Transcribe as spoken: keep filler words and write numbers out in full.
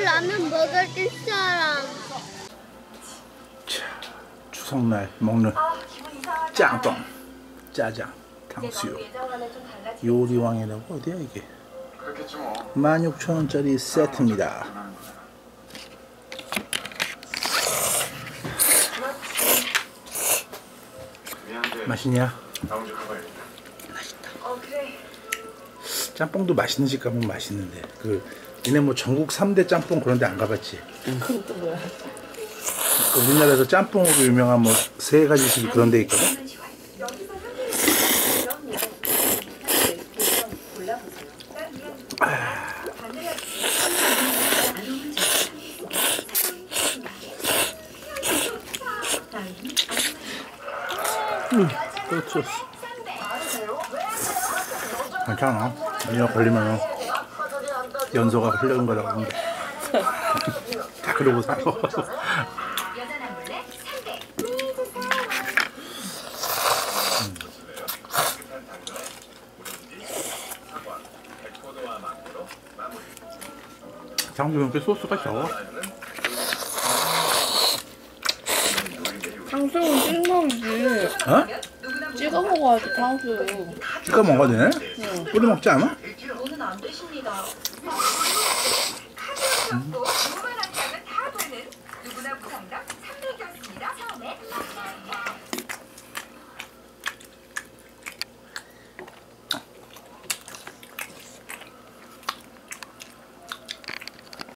라면 먹을 사람. 자, 추석날 먹는 짬뽕, 짜장, 탕수육. 요리왕이라고 어디야 이게? 만 육천 원짜리 세트입니다. 맛있냐? 맛있다. 짬뽕도 맛있는 집 가면 맛있는데 그 얘네 뭐 전국 삼 대 짬뽕 그런 데 안 가봤지? 그건 또 뭐야? 그 우리나라에서 짬뽕으로 유명한 뭐 세 가지 집이 그런 데 있거든? 아. 음, 그렇죠. 괜찮아. 이거 걸리면 연소가 흘러온 거라고 하는데. 다 그러고 살아. 장도 이렇게 소스가 적어? 탕수육은 찍어 먹지. 어? 찍어 먹어야지 탕수육. 찍어 먹어야 되네? 응. 뿌려 먹지 않아? 오는 안 되십니다. 음.